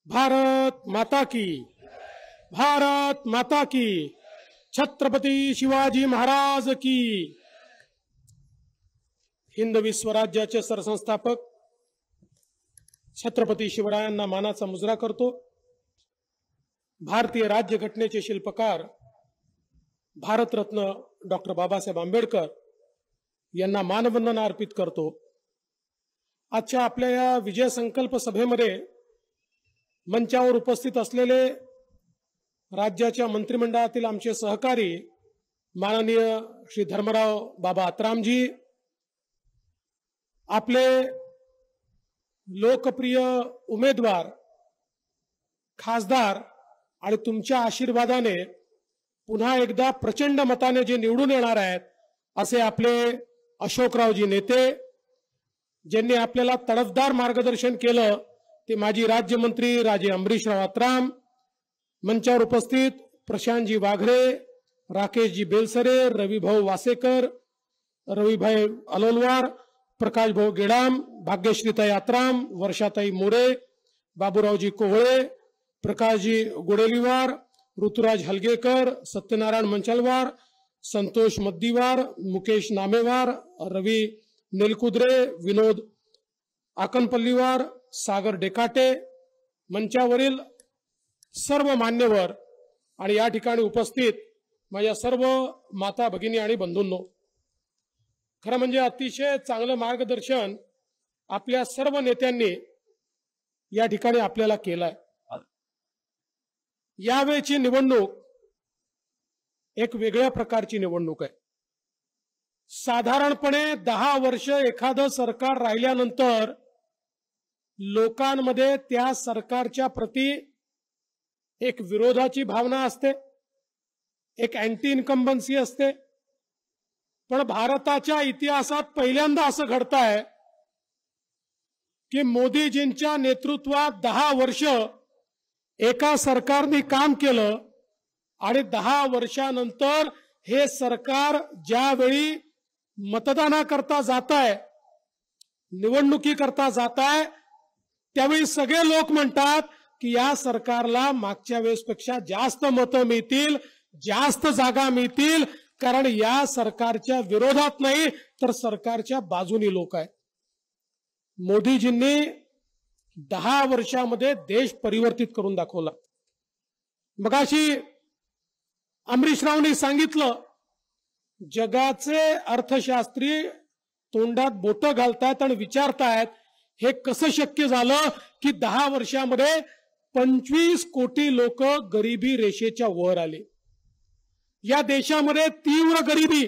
भारत माता की, भारत माता की, छत्रपती शिवाजी महाराज की। हिंदवी स्वराज्याचे सरसंस्थापक छत्रपती शिवरायांना मानाचा मुजरा करतो। भारतीय राज्यघटनेचे शिल्पकार भारतरत्न डॉक्टर बाबासाहेब आंबेडकर यांना मानवंदना अर्पित करतो। आजच्या आपल्या या विजय संकल्प सभेमध्ये मंचावर उपस्थित असलेले राज्याच्या मंत्रिमंडळातील आमचे सहकारी माननीय श्री धर्मराव बाबा आत्रामजी, आपले लोकप्रिय उमेदवार खासदार आणि तुमच्या आशीर्वादाने पुन्हा एकदा प्रचंड मताने जे निवडून येणार आहेत असे आपले अशोकरावजी नेते, ज्यांनी आपल्याला तडफदार मार्गदर्शन केलं ते माजी राज्यमंत्री राजे अमरीशराव आत्राम, मंचावर उपस्थित प्रशांतजी वाघरे, राकेशजी बेलसरे, रविभाऊ वासेकर, रविभाई अलोलवार, प्रकाशभाऊ गेडाम, भाग्यश्रीताई आत्राम, वर्षाताई मोरे, बाबूरावजी कोहळे, प्रकाशजी गोडेलीवार, ऋतुराज हलगेकर, सत्यनारायण मंचलवार, संतोष मद्दीवार, मुकेश नामेवार, रवी नेलकुद्रे, विनोद आकनपल्लीवार, सागर डेकाटे, मंचावरील सर्व मान्यवर आणि या ठिकाणी उपस्थित माझ्या सर्व माता भगिनी आणि बंधूंनो, खरं म्हणजे अतिशय चांगलं मार्गदर्शन आपल्या सर्व नेत्यांनी या ठिकाणी आपल्याला केलंय। यावेळची निवडणूक एक वेगळ्या प्रकारची निवडणूक आहे। साधारणपणे 10 वर्ष एखादं सरकार राहिल्यानंतर लोकांमध्ये त्या सरकारच्या प्रती एक विरोधाची भावना असते, एक अँटी इन्कम्बन्सी असते। पण भारताच्या इतिहासात पहिल्यांदा असं घडतंय की मोदीजींच्या नेतृत्वात 10 वर्ष एका सरकारने काम केलं आणि 10 वर्षानंतर हे सरकार ज्यावेळी मतदानाकरता जात आहे, निवडणुकीकरता जात आहे, त्यावेळी सगळे लोक म्हणतात की या सरकारला मागच्या वेळेसपेक्षा जास्त मतं मिळतील, जास्त जागा मिळतील, कारण या सरकारच्या विरोधात नाही तर सरकारच्या बाजूनी लोक आहेत। मोदीजींनी 10 वर्षामध्ये देश परिवर्तित करून दाखवला। मगाशी अमरीशरावनी सांगितलं, जगाचे अर्थशास्त्री तोंडात बोटं घालतायत आणि विचारतायत हे कसं शक्य झालं की 10 वर्षामध्ये 25 कोटी लोक गरिबी रेषेच्या वर आले। या देशामध्ये तीव्र गरिबी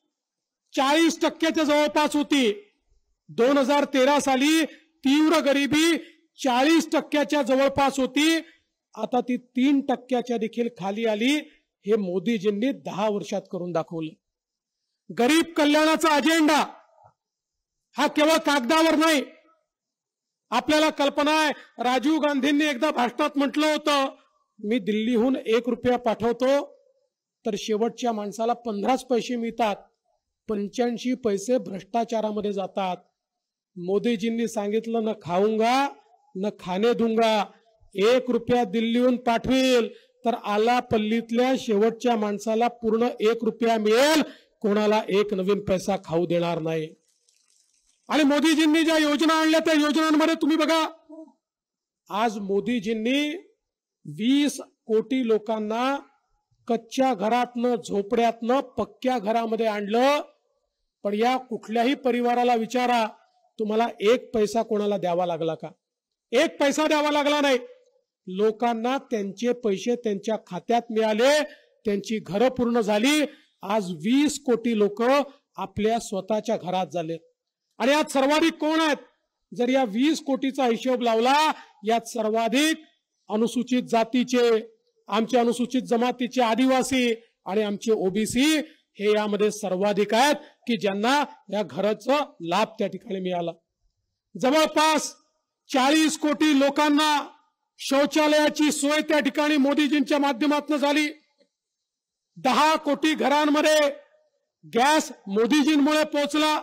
40% जवळपास होती। 2013 साली तीव्र गरिबी 40% जवळपास होती, आता ती 3% देखील खाली आली। हे मोदीजींनी 10 वर्षात करून दाखवलं। गरीब कल्याणाचा अजेंडा हा केवळ कागदावर नाही। आपल्याला कल्पना आहे, राजीव गांधींनी एकदा भाषणात म्हटलं होतं, मी दिल्लीहून 1 रुपया पाठवतो तर शेवटच्या माणसाला 15 पैसे मिळतात, 85 पैसे भ्रष्टाचारामध्ये जातात। मोदीजींनी सांगितलं, न खाऊंगा न खाने दूंगा, 1 रुपया दिल्लीहून पाठवेल तर आलापल्लीतल्या शेवटच्या माणसाला पूर्ण 1 रुपया मिळेल, कोणाला 1 नवीन पैसा खाऊ देणार नाही। आणि मोदीजींनी ज्या योजना आणल्या त्या योजनांमध्ये तुम्ही बघा, आज मोदीजींनी 20 कोटी लोकांना कच्च्या घरातनं, झोपड्यातनं पक्क्या घरामध्ये आणलं। पण या कुठल्याही परिवाराला विचारा, तुम्हाला 1 पैसा कोणाला द्यावा लागला का? 1 पैसा द्यावा लागला नाही। लोकांना त्यांचे पैसे त्यांच्या खात्यात मिळाले, त्यांची घरं पूर्ण झाली। आज 20 कोटी लोक आपल्या स्वतःच्या घरात झाले। आणि यात सर्वाधिक कोण आहेत? जर या 20 कोटीचा हिशोब लावला, यात सर्वाधिक अनुसूचित जातीचे, आमचे अनुसूचित जमातीचे आदिवासी आणि आमचे ओबीसी हे यामध्ये सर्वाधिक आहेत की ज्यांना या घराचा लाभ त्या ठिकाणी मिळाला। जवळपास 40 कोटी लोकांना शौचालयाची सोय त्या ठिकाणी मोदीजींच्या माध्यमातून झाली। 10 कोटी घरांमध्ये गॅस मोदीजींमुळे पोहोचला।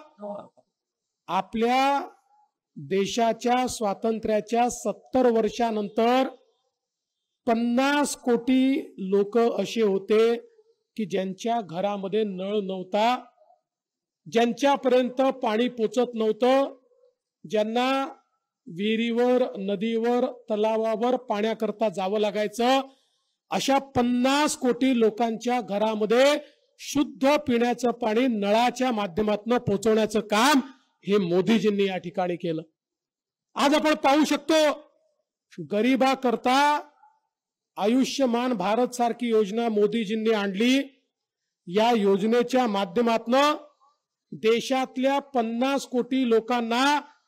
आपल्या देशाच्या स्वातंत्र्याच्या 70 वर्षानंतर 50 कोटी लोक असे होते की ज्यांच्या घरामध्ये नळ नव्हता, ज्यांच्यापर्यंत पाणी पोचत नव्हतं, ज्यांना विहिरीवर, नदीवर, तलावावर पाण्याकरता जावं लागायचं. अशा 50 कोटी लोकांच्या घरामध्ये शुद्ध पिण्याचं पाणी नळाच्या माध्यमातून पोहोचवण्याचं काम हे मोदीजींनी या ठिकाणी केलं. आज आपण पाहू शकतो गरिबाकरता आयुष्यमान भारत सारखी योजना मोदीजींनी आणली. या योजनेच्या माध्यमातून देशातल्या 50 कोटी लोकांना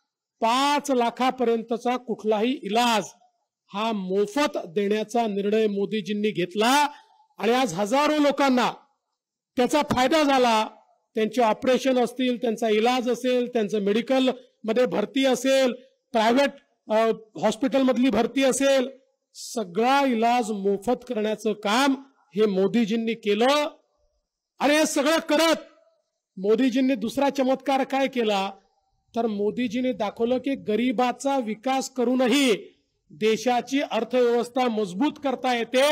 5 लाखापर्यंतचा कुठलाही इलाज हा मोफत देण्याचा निर्णय मोदीजींनी घेतला आणि आज हजारो लोकांना त्याचा फायदा झाला. त्यांचे ऑपरेशन असतील, त्यांचा इलाज असेल, त्यांचं मेडिकल मध्ये भरती असेल, प्रायव्हेट हॉस्पिटल मधली भरती असेल, सगळा इलाज मोफत करण्याचं काम हे मोदीजींनी केलं. आणि हे सगळं करत मोदीजींनी दुसरा चमत्कार काय केला तर मोदीजींनी दाखवलं की गरिबाचा विकास करूनही देशाची अर्थव्यवस्था मजबूत करता येते.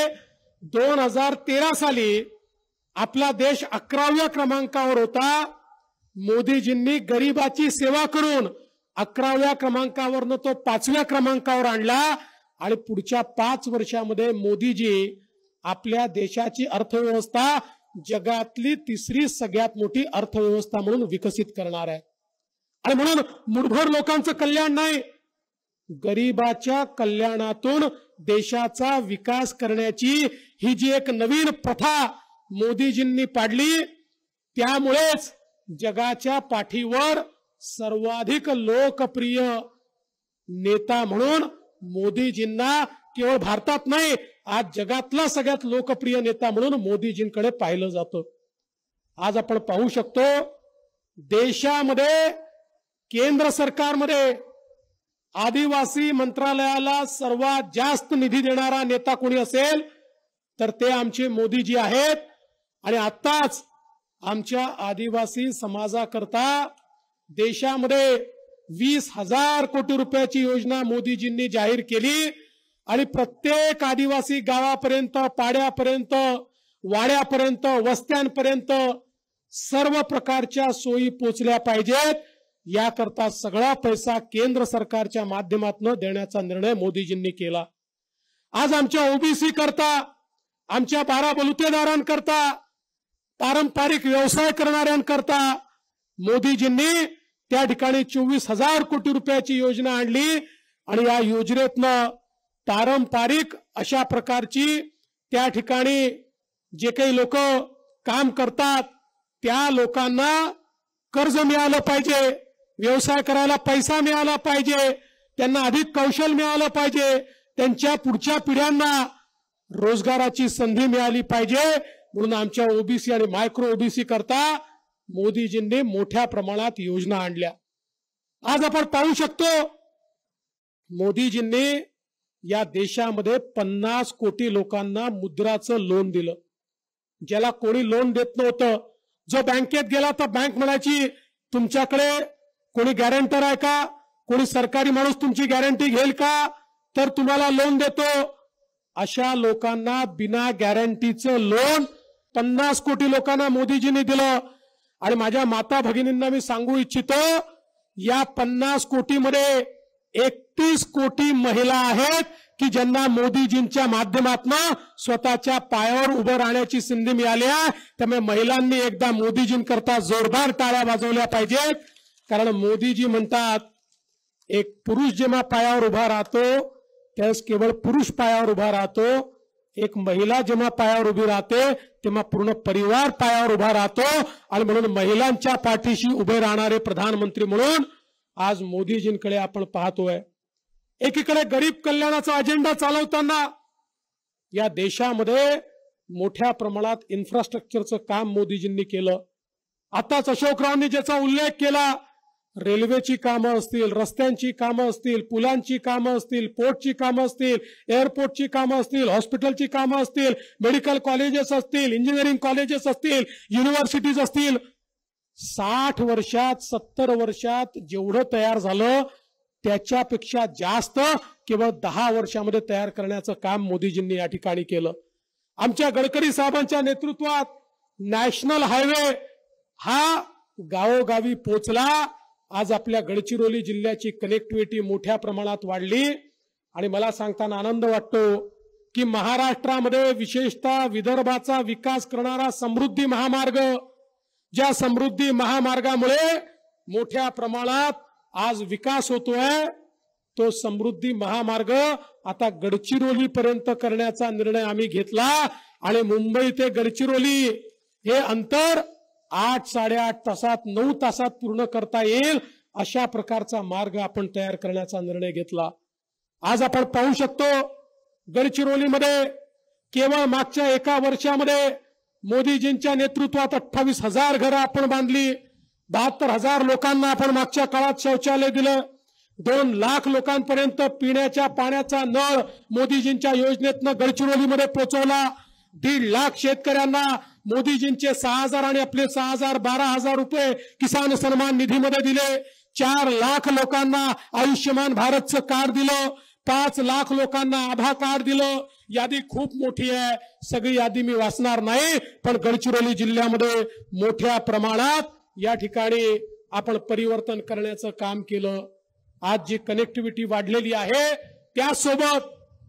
2013 साली आपला देश 11व्या क्रमांकावर होता. मोदीजींनी गरिबाची सेवा करून 11व्या क्रमांकावरनं तो 5व्या क्रमांकावर आणला आणि पुढच्या 5 वर्षामध्ये मोदीजी आपल्या देशाची अर्थव्यवस्था जगातली 3री सगळ्यात मोठी अर्थव्यवस्था म्हणून विकसित करणार आहे. आणि म्हणून मुठभर लोकांचं कल्याण नाही, गरिबाच्या कल्याणातून देशाचा विकास करण्याची ही जी एक नवीन प्रथा मोदीजींनी पाडली, त्यामुळेच जगाच्या पाठीवर सर्वाधिक लोकप्रिय नेता म्हणून मोदीजींना केवळ भारतात नाही, आज जगातला सगळ्यात लोकप्रिय नेता म्हणून मोदीजींकडे पाहिलं जातं. आज आपण पाहू शकतो देशामध्ये, केंद्र सरकारमध्ये आदिवासी मंत्रालयाला सर्वात जास्त निधी देणारा नेता कोणी असेल तर ते आमचे मोदीजी आहेत. आणि आताच आमच्या आदिवासी समाजाकरता देशामध्ये 20,000 कोटी रुपयाची योजना मोदीजींनी जाहीर केली. आणि प्रत्येक आदिवासी गावापर्यंत, पाड्यापर्यंत, वाड्यापर्यंत, वस्त्यांपर्यंत सर्व प्रकारच्या सोयी पोचल्या पाहिजेत, याकरता सगळा पैसा केंद्र सरकारच्या माध्यमातून देण्याचा निर्णय मोदीजींनी केला. आज आमच्या ओबीसी करता, आमच्या 12 बलुतेदारांकरता, पारंपरिक व्यवसाय करणाऱ्यांकरता मोदीजींनी त्या ठिकाणी 24,000 कोटी रुपयाची योजना आणली. आणि या योजनेतनं पारंपरिक अशा प्रकारची त्या ठिकाणी जे काही लोक काम करतात त्या लोकांना कर्ज मिळालं पाहिजे, व्यवसाय करायला पैसा मिळाला पाहिजे, त्यांना अधिक कौशल्य मिळालं पाहिजे, त्यांच्या पुढच्या पिढ्यांना रोजगाराची संधी मिळाली पाहिजे. म्हणून आमच्या ओबीसी आणि मायक्रो ओबीसी करता मोदीजींनी मोठ्या प्रमाणात योजना आणल्या. आज आपण पाहू शकतो मोदीजींनी या देशामध्ये 50 कोटी लोकांना मुद्राचं लोन दिलं. ज्याला कोणी लोन देत नव्हतं, जो बँकेत गेला तर बँक म्हणायची तुमच्याकडे कोणी गॅरंटर आहे का, कोणी सरकारी माणूस तुमची गॅरंटी घेईल का, तर तुम्हाला लोन देतो. अशा लोकांना बिना गॅरंटीचं लोन 50 कोटी लोकांना मोदीजींनी दिलं. आणि माझ्या माता भगिनींना मी सांगू इच्छितो, या 50 कोटीमध्ये 31 कोटी महिला आहेत की ज्यांना मोदीजींच्या माध्यमातून स्वतःच्या पायावर उभं राहण्याची संधी मिळाली आहे. त्यामुळे महिलांनी एकदा मोदीजींकरता जोरदार टाळ्या वाजवल्या पाहिजेत. कारण मोदीजी म्हणतात एक पुरुष जेव्हा पायावर उभा राहतो त्यावेळेस केवळ पुरुष पायावर उभा राहतो, एक महिला जेव्हा पायावर उभी राहते तेव्हा पूर्ण परिवार पायावर उभा राहतो. आणि म्हणून महिलांच्या पाठीशी उभे राहणारे प्रधानमंत्री म्हणून आज मोदीजींकडे आपण पाहतोय. एकीकडे गरीब कल्याणाचा अजेंडा चालवताना या देशामध्ये मोठ्या प्रमाणात इन्फ्रास्ट्रक्चरचं काम मोदीजींनी केलं. आताच अशोकरावांनी ज्याचा उल्लेख केला, रेल्वेची कामं असतील, रस्त्यांची कामं असतील, पुलांची कामं असतील, पोर्टची कामं असतील, एअरपोर्टची कामं असतील, हॉस्पिटलची कामं असतील, मेडिकल कॉलेजेस असतील, इंजिनिअरिंग कॉलेजेस असतील, युनिव्हर्सिटीज असतील, 60 वर्षात 70 वर्षात जेवढं तयार झालं त्याच्यापेक्षा जास्त केवळ 10 वर्षामध्ये तयार करण्याचं काम मोदीजींनी या ठिकाणी केलं. आमच्या गडकरी साहेबांच्या नेतृत्वात नॅशनल हायवे हा गावोगावी पोचला. आज आपल्या गडचिरोली जिल्ह्याची कनेक्टिव्हिटी मोठ्या प्रमाणात वाढली आणि मला सांगताना आनंद वाटतो की महाराष्ट्रामध्ये विशेषतः विदर्भाचा विकास करणारा समृद्धी महामार्ग, ज्या समृद्धी महामार्गामुळे मोठ्या प्रमाणात आज विकास होतोय, तो समृद्धी महामार्ग आता गडचिरोली पर्यंत करण्याचा निर्णय आम्ही घेतला आणि मुंबई ते गडचिरोली हे अंतर 8-8.5 तासात 9 तासात पूर्ण करता येईल अशा प्रकारचा मार्ग आपण तयार करण्याचा निर्णय घेतला. आज आपण पाहू शकतो गडचिरोलीमध्ये केवळ मागच्या एका वर्षामध्ये मोदीजींच्या नेतृत्वात 28,000 घरं आपण बांधली. 72,000 लोकांना आपण मागच्या काळात शौचालय दिलं. 2 लाख लोकांपर्यंत पिण्याच्या पाण्याचा नळ मोदीजींच्या योजनेतनं गडचिरोलीमध्ये पोहोचवला. 1.5 लाख शेतकऱ्यांना मोदीजींचे 6,000 आणि आपले 6,000 12,000 रुपये किसान सन्मान निधीमध्ये दिले. 4 लाख लोकांना आयुष्यमान भारतचं कार्ड दिलं. 5 लाख लोकांना आभा कार्ड दिलं. यादी खूप मोठी आहे, सगळी यादी मी वाचणार नाही, पण गडचिरोली जिल्ह्यामध्ये मोठ्या प्रमाणात या ठिकाणी आपण परिवर्तन करण्याचं काम केलं. आज जी कनेक्टिव्हिटी वाढलेली आहे त्यासोबत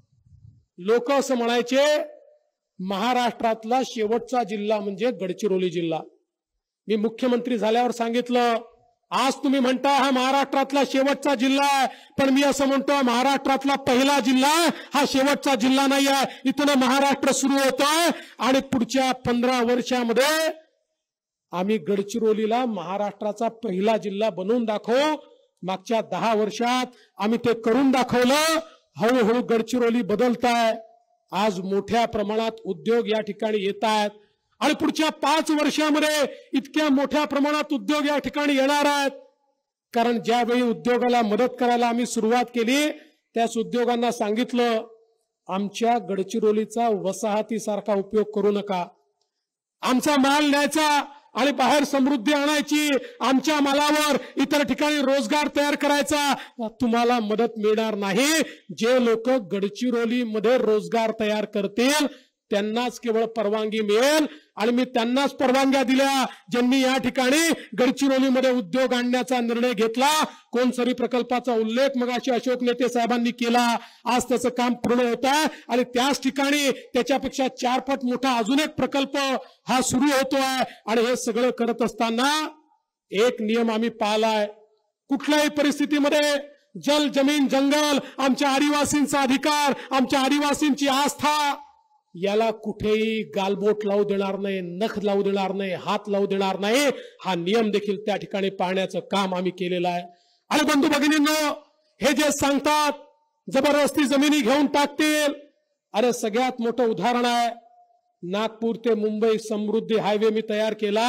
लोक असं म्हणायचे महाराष्ट्रातला शेवटचा जिल्हा म्हणजे गडचिरोली जिल्हा. मी मुख्यमंत्री झाल्यावर सांगितलं, आज तुम्ही म्हणता हा महाराष्ट्रातला शेवटचा जिल्हा आहे, पण मी असं म्हणतो महाराष्ट्रातला पहिला जिल्हा हा शेवटचा जिल्हा नाही आहे. इथून महाराष्ट्र सुरू होतोय आणि पुढच्या 15 वर्षामध्ये आम्ही गडचिरोलीला महाराष्ट्राचा पहिला जिल्हा बनवून दाखवू. मागच्या 10 वर्षात आम्ही ते करून दाखवलं. हळूहळू गडचिरोली बदलताय. आज मोठ्या प्रमाणात उद्योग या ठिकाणी येत आहेत आणि पुढच्या 5 वर्षामध्ये इतक्या मोठ्या प्रमाणात उद्योग या ठिकाणी येणार आहेत. कारण ज्यावेळी उद्योगाला मदत करायला आम्ही सुरुवात केली त्याच उद्योगांना सांगितलं, आमच्या गडचिरोलीचा वसाहतीसारखा उपयोग करू नका. आमचा माल न्यायचा आणि बाहेर समृद्धी आणायची, आमच्या मालावर इतर ठिकाणी रोजगार तयार करायचा, तुम्हाला मदत मिळणार नाही. जे लोक गडचिरोलीमध्ये रोजगार तयार करतील त्यांनाच केवळ परवानगी मिळेल आणि मी त्यांनाच परवानग्या दिल्या ज्यांनी या ठिकाणी गडचिरोलीमध्ये उद्योग आणण्याचा निर्णय घेतला. कोणसरी प्रकल्पाचा उल्लेख मगाशी अशोक नेते साहेबांनी केला. आज त्याचं काम पूर्ण होत आहे आणि त्याच ठिकाणी त्याच्यापेक्षा 4 पट मोठा अजून एक प्रकल्प हा सुरू होतोय. आणि हे सगळं करत असताना एक नियम आम्ही पाळलाय, कुठल्याही परिस्थितीमध्ये जल जमीन जंगल आमच्या आदिवासींचा अधिकार, आमच्या आदिवासींची आस्था याला कुठेही गालबोट लावू देणार नाही, नख लावू देणार नाही, हात लावू देणार नाही. हा नियम देखील त्या ठिकाणी पाळण्याचं काम आम्ही केलेलं आहे. आणि बंधू भगिनींनो, हे जे सांगतात जबरदस्ती जमिनी घेऊन टाकतील, अरे सगळ्यात मोठं उदाहरण आहे नागपूर ते मुंबई समृद्धी हायवे मी तयार केला.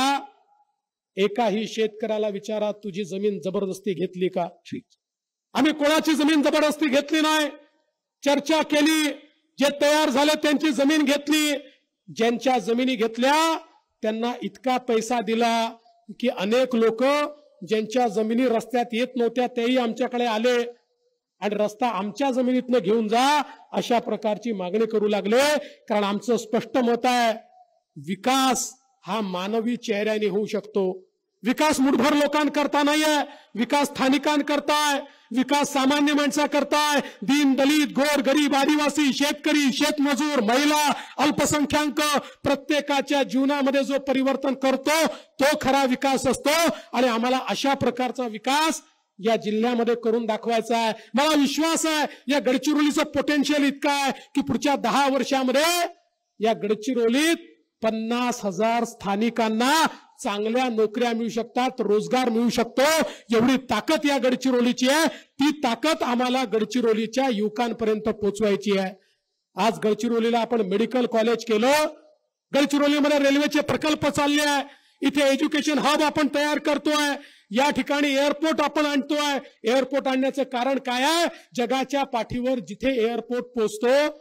एकाही शेतकऱ्याला विचारा तुझी जमीन जबरदस्ती घेतली का? आम्ही कोणाची जमीन जबरदस्ती घेतली नाही. चर्चा केली, जे तयार झाले त्यांची जमीन घेतली. ज्यांच्या जमिनी घेतल्या त्यांना इतका पैसा दिला की अनेक लोक ज्यांच्या जमिनी रस्त्यात येत नव्हत्या तेही आमच्याकडे आले आणि रस्ता आमच्या जमिनीतनं घेऊन जा अशा प्रकारची मागणी करू लागले. कारण आमचं स्पष्ट मत आहे, विकास हा मानवी चेहऱ्याने होऊ शकतो. विकास मुठभर लोकांकरता नाहीये, विकास स्थानिकांकरताय, विकास सामान्य माणसाकरताय. दीन दलित गोर गरीब आदिवासी शेतकरी शेतमजूर महिला अल्पसंख्याक प्रत्येकाच्या जीवनामध्ये जो परिवर्तन करतो तो खरा विकास असतो. आणि आम्हाला अशा प्रकारचा विकास या जिल्ह्यामध्ये करून दाखवायचा आहे. मला विश्वास आहे या गडचिरोलीचं पोटेन्शियल इतकं आहे की पुढच्या 10 वर्षामध्ये या गडचिरोलीत 50,000 स्थानिकांना चांगल्या नोकऱ्या मिळू शकतात, रोजगार मिळू शकतो. एवढी ताकद या गडचिरोलीची आहे. ती ताकद आम्हाला गडचिरोलीच्या युवकांपर्यंत पोहोचवायची आहे. आज गडचिरोलीला आपण मेडिकल कॉलेज केलं, गडचिरोलीमध्ये रेल्वेचे प्रकल्प चालले आहे, इथे एज्युकेशन हब आपण तयार करतोय, या ठिकाणी एअरपोर्ट आपण आणतोय. एअरपोर्ट आणण्याचं कारण काय आहे? जगाच्या पाठीवर जिथे एअरपोर्ट पोहोचतो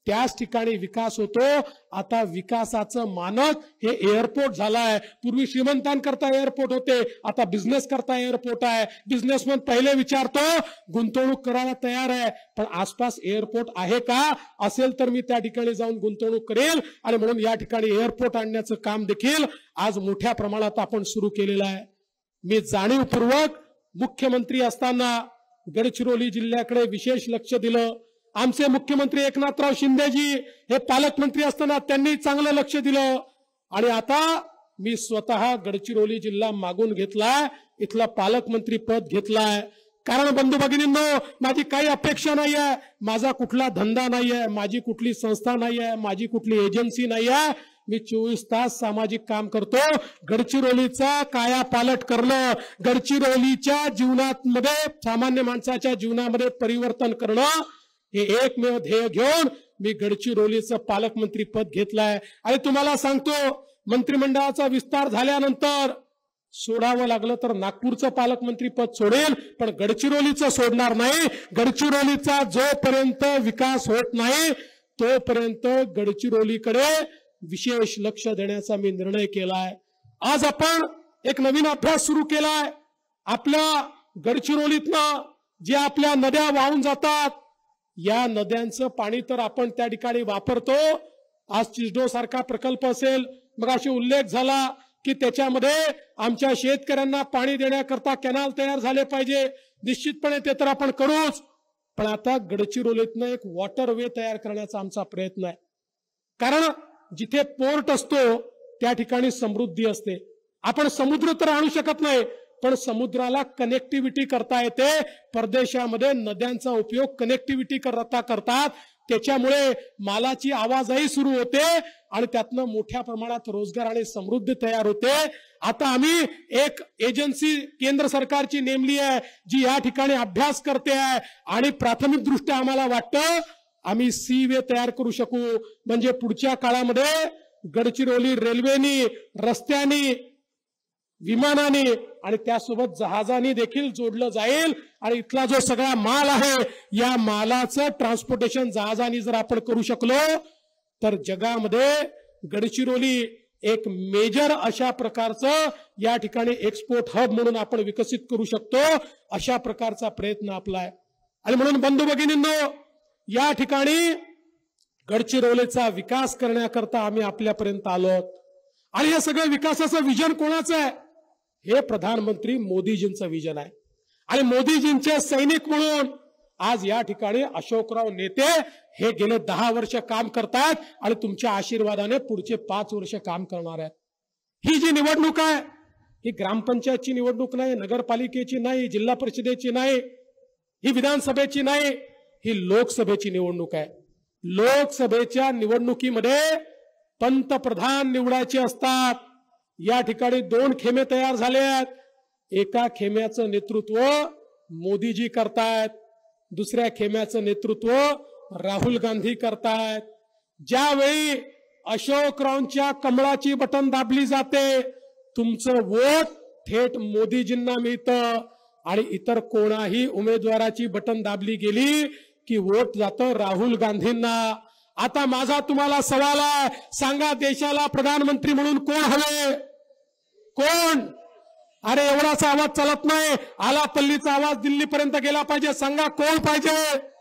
त्याच ठिकाणी विकास होतो. आता विकासाचं मानक हे एअरपोर्ट झालंय. पूर्वी श्रीमंतांकरता एअरपोर्ट होते, आता बिझनेस करता एअरपोर्ट आहे. बिझनेसमन पहिले विचारतो गुंतवणूक करायला तयार आहे, पण आसपास एअरपोर्ट आहे का? असेल तर मी त्या ठिकाणी जाऊन गुंतवणूक करेल. आणि म्हणून या ठिकाणी एअरपोर्ट आणण्याचं काम देखील आज मोठ्या प्रमाणात आपण सुरू केलेलं आहे. मी जाणीवपूर्वक मुख्यमंत्री असताना गडचिरोली जिल्ह्याकडे विशेष लक्ष दिलं. आमचे मुख्यमंत्री एकनाथराव शिंदेजी हे पालकमंत्री असताना त्यांनी चांगलं लक्ष दिलं. आणि आता मी स्वतः गडचिरोली जिल्हा मागून घेतलाय, इथला पालकमंत्री पद घेतलाय. कारण बंधू भगिनींनो, माझी काही अपेक्षा नाही आहे, माझा कुठला धंदा नाही आहे, माझी कुठली संस्था नाही आहे, माझी कुठली एजन्सी नाही आहे. मी 24 तास सामाजिक काम करतो. गडचिरोलीचा कायापालट करणं, गडचिरोलीच्या जीवनामध्ये, सामान्य माणसाच्या जीवनामध्ये परिवर्तन करणं, हे एकमेव ध्येय घेऊन मी गडचिरोलीचं पालकमंत्री पद घेतलंय. आणि तुम्हाला सांगतो, मंत्रिमंडळाचा विस्तार झाल्यानंतर सोडावं लागलं तर नागपूरचं पालकमंत्री पद सोडेल, पण गडचिरोलीचं सोडणार नाही. गडचिरोलीचा जोपर्यंत विकास होत नाही तोपर्यंत गडचिरोलीकडे विशेष लक्ष देण्याचा मी निर्णय केलाय. आज आपण एक नवीन अभ्यास सुरू केलाय. आपल्या गडचिरोलीतनं जे आपल्या नद्या वाहून जातात, या नद्यांचं पाणी तर आपण त्या ठिकाणी वापरतो. आज चिचडो सारखा प्रकल्प असेल, मग अशी उल्लेख झाला की त्याच्यामध्ये आमच्या शेतकऱ्यांना पाणी देण्याकरता कॅनल तयार झाले पाहिजे. निश्चितपणे ते तर आपण करूच, पण आता गडचिरोलीतनं एक वॉटरवे तयार करण्याचा आमचा प्रयत्न आहे. कारण जिथे पोर्ट असतो त्या ठिकाणी समृद्धी असते. आपण समुद्र तर आणू शकत नाही, पण समुद्राला कनेक्टिव्हिटी करता येते. परदेशामध्ये नद्यांचा उपयोग कनेक्टिव्हिटी करता करतात, त्याच्यामुळे मालाची आवाजाही सुरू होते आणि त्यातनं मोठ्या प्रमाणात रोजगार आणि समृद्धी तयार होते. आता आम्ही एक एजन्सी केंद्र सरकारची नेमली आहे, जी या ठिकाणी अभ्यास करते आहे. आणि प्राथमिक दृष्ट्या आम्हाला वाटतं आम्ही सी वे तयार करू शकू, म्हणजे पुढच्या काळामध्ये गडचिरोली रेल्वेनी, रस्त्यानी, विमानाने आणि त्यासोबत जहाजाने देखील जोडलं जाईल. आणि इथला जो सगळा माल आहे, या मालाचं ट्रान्सपोर्टेशन जहाजाने जर आपण करू शकलो तर जगामध्ये गडचिरोली एक मेजर अशा प्रकारचं या ठिकाणी एक्सपोर्ट हब म्हणून आपण विकसित करू शकतो. अशा प्रकारचा प्रयत्न आपला आहे. आणि म्हणून बंधू भगिनींनो, या ठिकाणी गडचिरोलीचा विकास करण्याकरता आम्ही आपल्यापर्यंत आलो आहोत. आणि हे सगळं विकासाचं विजन कोणाचं आहे? हे प्रधानमंत्री मोदीजींचं विजन आहे. आणि मोदीजींचे सैनिक म्हणून आज या ठिकाणी अशोकराव नेते हे गेले 10 वर्ष काम करतात आणि तुमच्या आशीर्वादाने पुढचे 5 वर्ष काम करणार आहेत. ही जी निवडणूक आहे, ही ग्रामपंचायतची निवडणूक नाही, नगरपालिकेची नाही, जिल्हा परिषदेची नाही, ही विधानसभेची नाही, ही लोकसभेची निवडणूक आहे. लोकसभेच्या निवडणुकीमध्ये पंतप्रधान निवडायचे असतात. या ठिकाणी 2 खेमे तयार झाले आहेत. एका खेम्याचं नेतृत्व मोदीजी करतायत, दुसऱ्या खेम्याचं नेतृत्व राहुल गांधी करतायत. ज्यावेळी अशोकरावांच्या कमळाची बटन दाबली जाते, तुमचं वोट थेट मोदीजींना मिळतं. आणि इतर कोणाही उमेदवाराची बटन दाबली गेली की वोट जातं राहुल गांधींना. आता माझा तुम्हाला सवाल आहे, सांगा देशाला प्रधानमंत्री म्हणून कोण हवे? कोण? अरे एवढाचा आवाज चालत नाही, आलापल्लीचा आवाज दिल्लीपर्यंत गेला पाहिजे. सांगा कोण पाहिजे?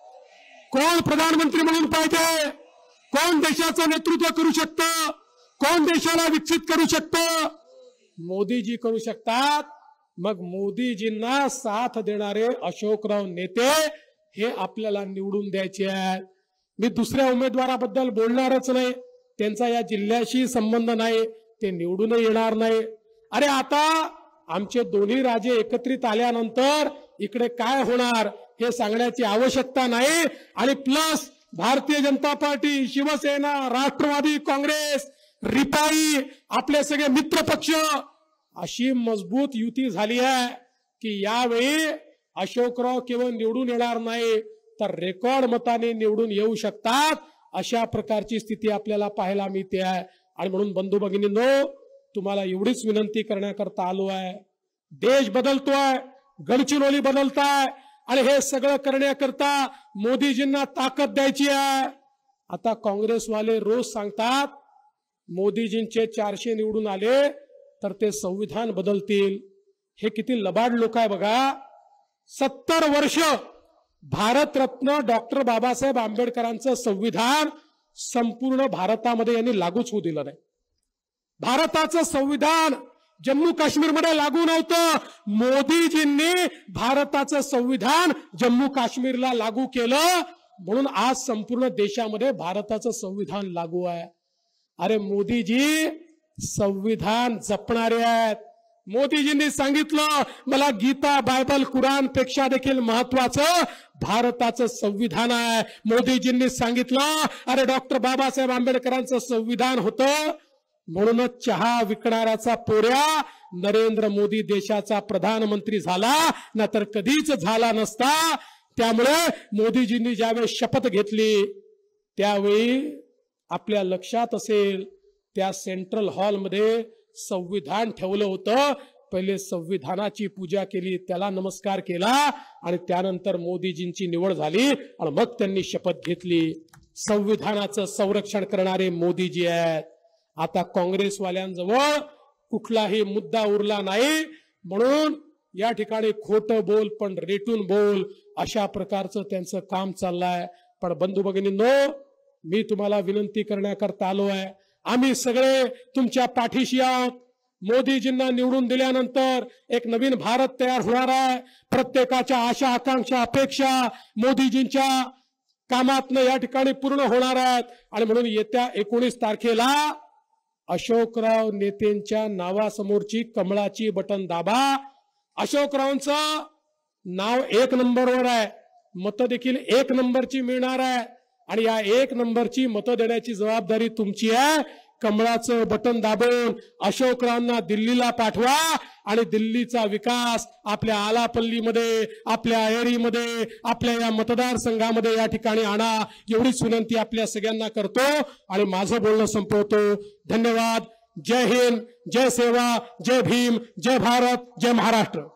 कोण प्रधानमंत्री म्हणून पाहिजे? कोण देशाचं नेतृत्व करू शकतं? कोण देशाला विकसित करू शकतं? मोदीजी करू शकतात. मग मोदीजींना साथ देणारे अशोकराव नेते हे आपल्याला निवडून द्यायचे आहेत. मी दुसऱ्या उमेदवाराबद्दल बोलणारच नाही, त्यांचा या जिल्ह्याशी संबंध नाही, ते निवडून येणार नाही. अरे आता आमचे दोन्ही राजे एकत्रित आल्यानंतर इकडे काय होणार हे सांगण्याची आवश्यकता नाही. आणि प्लस भारतीय जनता पार्टी, शिवसेना, राष्ट्रवादी काँग्रेस, रिपाई, आपले सगळे मित्र पक्ष, अशी मजबूत युती झाली आहे की यावेळी अशोकराव केवळ निवडून येणार नाही तर रेकॉर्ड मताने निवडून येऊ शकतात. अशा प्रकारची स्थिती आपल्याला पाहायला मिळते आहे. आणि म्हणून बंधू भगिनींनो, तुम्हाला एवढीच विनंती करण्याकरता आलो आहे. देश बदलतोय, गडचिरोली बदलताय, आणि हे सगळं करण्याकरता मोदीजींना ताकद द्यायची आहे. आता काँग्रेसवाले रोज सांगतात मोदीजींचे 400 निवडून आले तर ते संविधान बदलतील. हे किती लबाड लोक आहे बघा. 70 वर्ष भारतरत्न डॉक्टर बाबासाहेब आंबेडकरांचं संविधान संपूर्ण भारतामध्ये यांनी लागूच होऊ दिलं नाही. भारताचं संविधान जम्मू काश्मीरमध्ये लागू नव्हतं. मोदीजींनी भारताचं संविधान जम्मू काश्मीरला लागू केलं म्हणून आज संपूर्ण देशामध्ये भारताचं संविधान लागू आहे. अरे मोदीजी संविधान जपणारे आहेत. मोदीजींनी सांगितलं मला गीता बायबल कुराण पेक्षा देखील महत्वाचं भारताचं संविधान आहे. मोदीजींनी सांगितलं अरे डॉक्टर बाबासाहेब आंबेडकरांचं संविधान होतं म्हणूनच चहा विकणाऱ्याचा पोऱ्या नरेंद्र मोदी देशाचा प्रधानमंत्री झाला ना तर कधीच झाला नसता. त्यामुळे मोदीजींनी ज्यावेळी शपथ घेतली त्यावेळी आपल्या लक्षात असेल त्या सेंट्रल हॉलमध्ये संविधान ठेवलं होतं. पहिले संविधानाची पूजा केली, त्याला नमस्कार केला आणि त्यानंतर मोदीजींची निवड झाली आणि मग त्यांनी शपथ घेतली. संविधानाचं संरक्षण करणारे मोदीजी आहेत. आता काँग्रेसवाल्यांजवळ कुठलाही मुद्दा उरला नाही म्हणून या ठिकाणी खोटं बोल पण रेटून बोल अशा प्रकारचं त्यांचं काम चाललंय. पण बंधू भगिनींनो, मी तुम्हाला विनंती करण्याकरता आलो आहे. आम्ही सगळे तुमच्या पाठीशी आहोत. मोदीजींना निवडून दिल्यानंतर एक नवीन भारत तयार होणार आहे. प्रत्येकाच्या आशा आकांक्षा अपेक्षा मोदीजींच्या कामातनं या ठिकाणी पूर्ण होणार आहेत आणि म्हणून येत्या 19 तारखेला अशोकराव नेतेंच्या नावासमोरची कमळाची बटन दाबा. अशोकरावांचं नाव 1 नंबरवर आहे. मतं देखील 1 नंबरची मिळणार आहे आणि या 1 नंबरची मतं देण्याची जबाबदारी तुमची आहे. कमळाचं बटन दाबून अशोकरावांना दिल्लीला पाठवा आणि दिल्लीचा विकास आपल्या आलापल्लीमध्ये आपल्या अहेरीमध्ये आपल्या या मतदारसंघामध्ये या ठिकाणी आणा एवढीच विनंती आपल्या सगळ्यांना करतो आणि माझं बोलणं संपवतो. धन्यवाद. जय हिंद, जय सेवा, जय भीम, जय भारत, जय महाराष्ट्र.